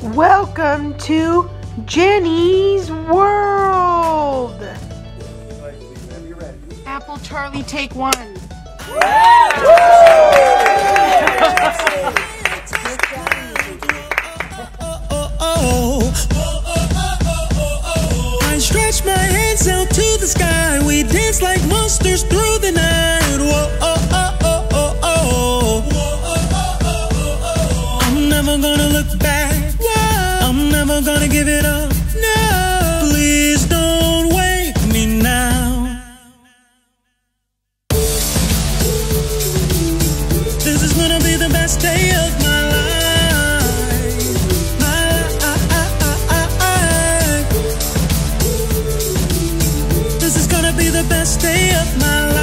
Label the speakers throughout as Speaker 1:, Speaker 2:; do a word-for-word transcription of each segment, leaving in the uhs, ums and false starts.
Speaker 1: Welcome to Jenny's World. Apple Charlie, take one.
Speaker 2: I stretch my hands out to the sky. We dance like monsters through the night. Whoa, oh, oh, oh, oh, oh. I'm never gonna look back. I'm never gonna give it up. No, please don't wake me now. This is gonna be the best day of my life. My life. This is gonna be the best day of my life.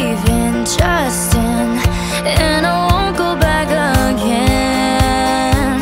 Speaker 3: And I won't go back again.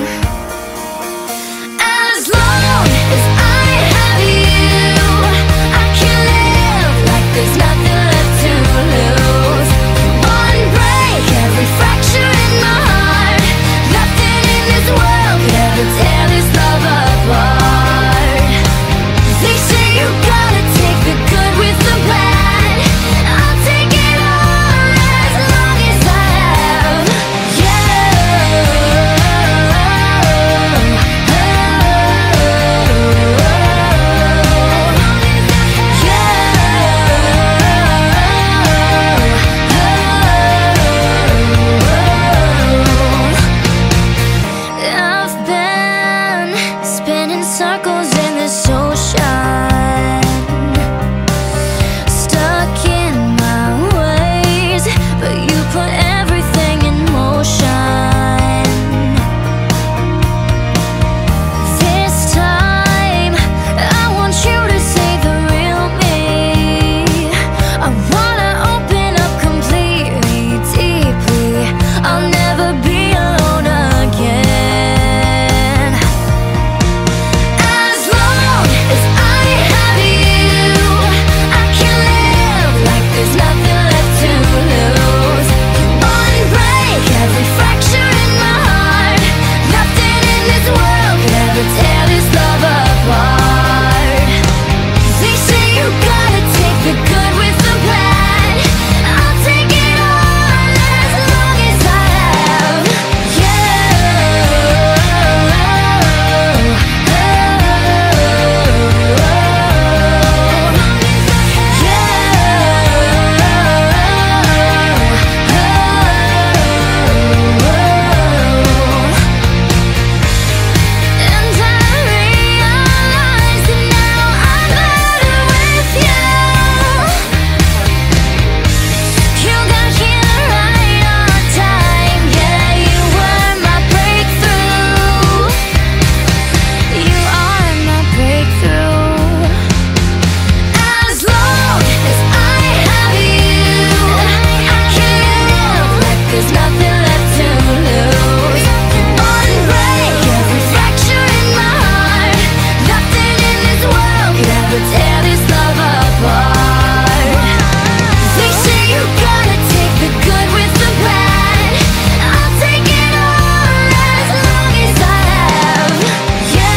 Speaker 3: there's nothing left to lose. One break, every fracture in my heart. Nothing in this world could ever tear this love apart. They say you gotta take the good with the bad. I'll take it all as long as I have you.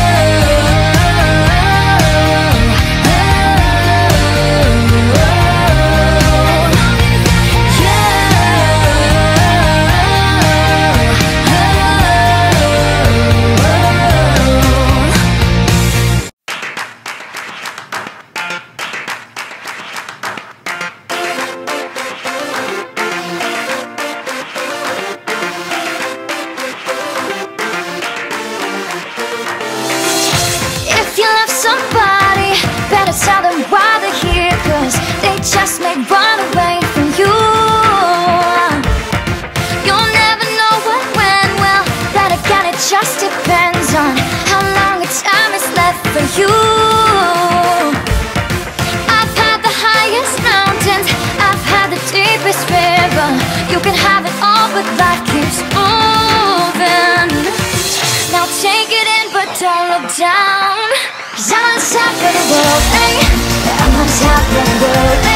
Speaker 3: If you love somebody, better tell them why they're here, cause they just may run away from you. You'll never know what went well, that again it just depends on how long the time is left for you. I've had the highest mountains, I've had the deepest river. You can have it all, but life keeps moving. Now take it in, but don't look down, 'cause I'm on top of the world, ay. I'm on top of the world,